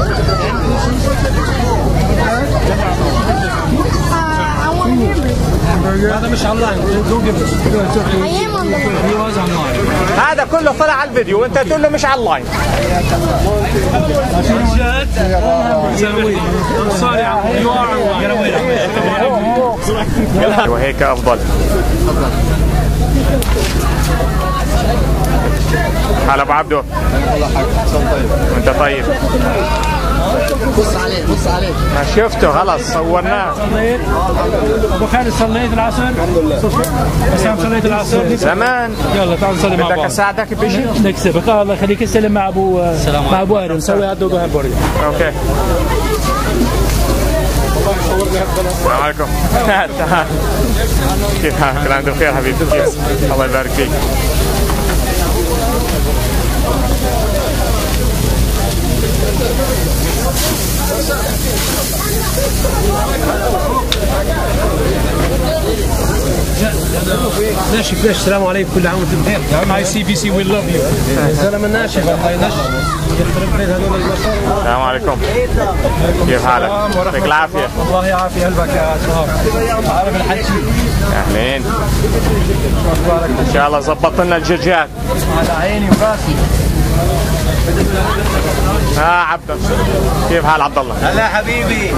هذا مش اونلاين. هذا كله طلع على الفيديو وانت تقول له مش اونلاين. وهيك افضل. هلا ابو عبدو. وانت طيب. بص عليه بص عليه. ما شفته خلص صورناه. ابو خالد صليت العصر؟ الحمد لله. بسام صليت العصر؟ زمان. يلا تعال نصلي مع بعض. بدك اساعدك بشيء؟ نكسبك. الله يخليك. استلم مع ابو ارم. نسوي هات دوغ همبرجر. اوكي. السلام عليكم. تعال. كيف حالك؟ كل عام وانت بخير حبيبي. كيف؟ الله يبارك فيك. ناشف. السلام عليكم. كل عام وانتم بخير. هاي سي بي سي وي لاف يو. زلمه ناشف. الله ينشف. يخرب بيت هذول البشر. السلام عليكم. كيف حالك؟ يعطيك العافيه. الله يعافي قلبك يا شهاب. عارف الحكي. اهلين. ان شاء الله ظبطت لنا الدجاجات. على عيني وراسي. عبد كيف حال عبد الله؟ هلا حبيبي.